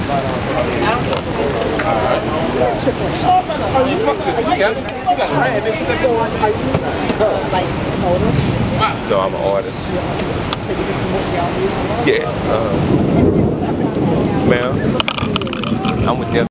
No, I'm an artist. Yeah. Ma'am, I'm with them.